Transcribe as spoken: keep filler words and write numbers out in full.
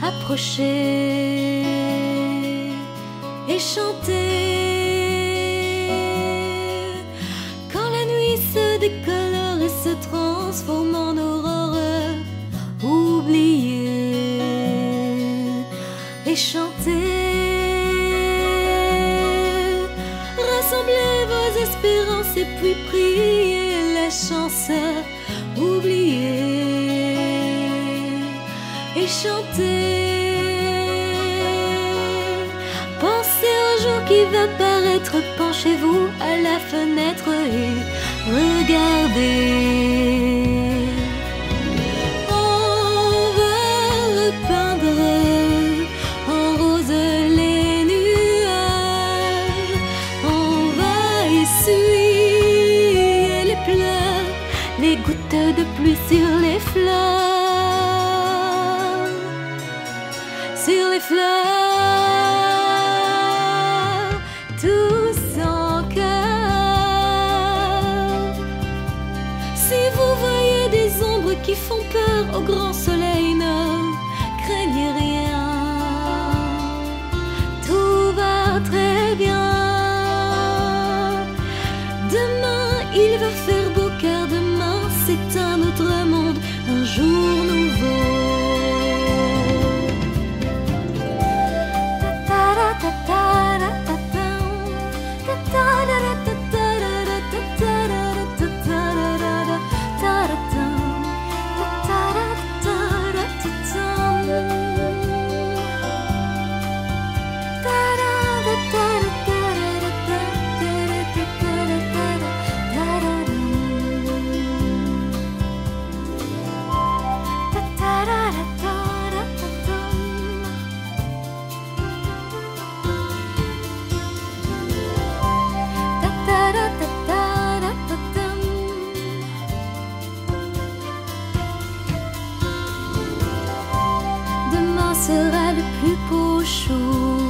approcher et chanter. Quand la nuit se décolore et se transforme en aurore, oubliez et chantez. Rassemblez vos espérances et puis priez la chance. Oubliez et chantez. Pensez au jour qui va paraître. Penchez-vous à la fenêtre et regardez. On va repeindre en rose les nuages. On va essuyer les pleurs, les gouttes de pluie sur les fleurs, sur les fleurs, tous en chœur. Si vous voyez des ombres qui font peur au grand soleil, ne craignez rien, tout va très bien. Demain il va faire beau car demain c'est un autre monde, un jour nouveau. Demain sera le plus beau jour.